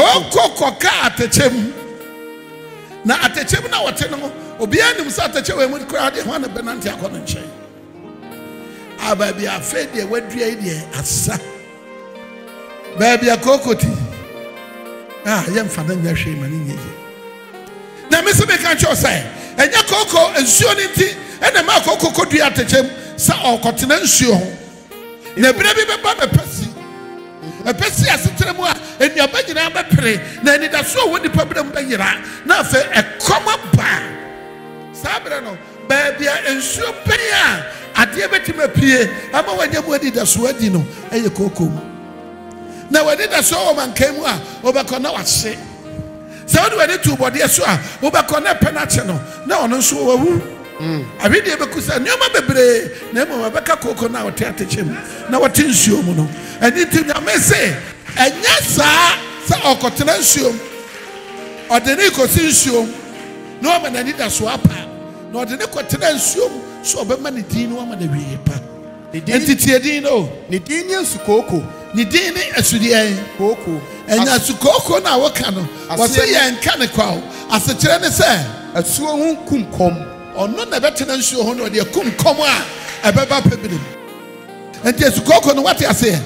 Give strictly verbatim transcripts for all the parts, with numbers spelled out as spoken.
koko koka atechem na atechem na wote no obi anim sa atechem we mu kra de ho na benante akono nche aba bi afa de wadua de asa ba bi akokoti ah yem fa na nya hwe mani nyeje na me se be kan cho say enya koko ensuo ni ti ena ma koko kodua atechem sa okotena nsuo ho na bire bi be ba be pasi e pesi asetere mu a enia ba nyina ba pere na eni da so wo nipa bire mu ba yira na afa e koma ba sabre no ba bia ensuo pen a ade betima pie ama wanya mu adi da so adi no eye kokom na wadi da so o man kan mu a obekọ na wahye se wadi wadi tu bode so a obekọ na penalty no na ono so wawu mm abi de bekusa nyoma bebre na emo mabeka koko na wote atechem na wote nsuo mu no ani ti nyame se enya saa sa okotena nsuo odeni kosi nsuo no ama na ni da so apa na odeni kotena nsuo so obema ni din no ama na wie pa entity edin no ni din ni sukoko ni din ni asudi en koko enya sukoko na woka no wo se ye nka ne kwa ase kire ne se asuo hu kumkom ono na betena nsuo ho no de kumkom a ebeba pebinim enti sukoko no wate ase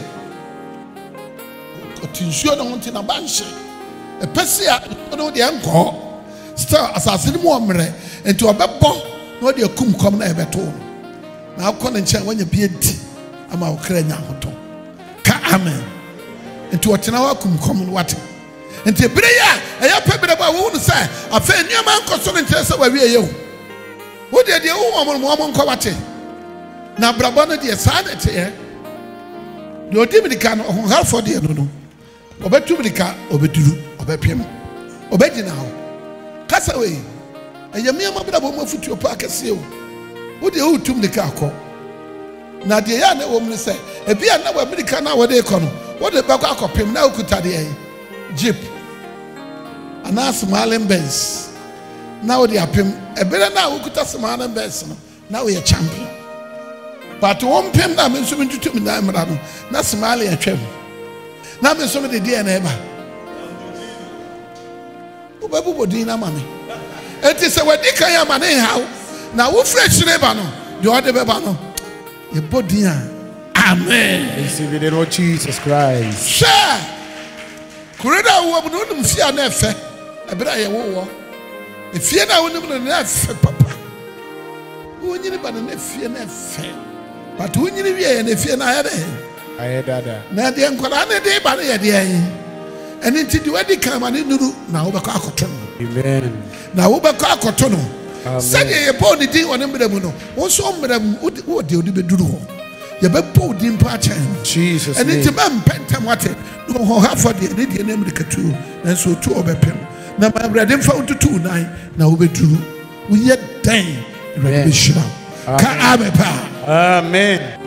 otinsuo no honti na banhye epese a no de enko still asase ni mu omre enti obebọ no de kumkom na ebeto na akọ ne nche wanya bie di ama okra nya hoto ka amen enti otena wa kumkom no wate enti bire ya eya pebire ba wo nu sai afa niam ankoso ne nche se wa wie ye wo de de wo mo mo nko wate na brabo no de sa de te e de odimika no ho halfo de no no obetumika obeduru obepem obegina ho kasa we eyamia mabra bo mafutuo pa kase o wo de otumika akọ na de ya na wo mu se ebia na wa amerika na wo de kọ no wo de bakọ akọpem na okuta de jeep ana smiling benz na wo de apem ebere na okuta smiling benz no na wo ye champion but one pem na me nso me tutum na mra no na smiling atwam na me nso me de de na eba wo babu bodin na mame enti se wadi kan ya mane hawo na wo fresh neighbor no de ode beba no e bodin a amen receive the Lord Jesus Christ sha kureda wo bu no mfia na efe ebra ye wo wo efie na wo nim na efe papa wo nyini ba na efie na efe but wo nyini wie na efie na ya de aye dada na de nkwara na de ba na ye de ayi eni ti di wadi kan ma ne nuru na wo bekọ akoto no amen na wo bekọ akoto no said ye bo ni din woni mbere mu no wo so mbere mu wo de odi beduru ho ye be bo din pa chan Jesus eni ti ba mpentem wate no ho ha for de ne de na mbere katu na so tu obepem na ma brade mfa ututu nine na wo beduru wo ye dan re be shira ka amen pa amen.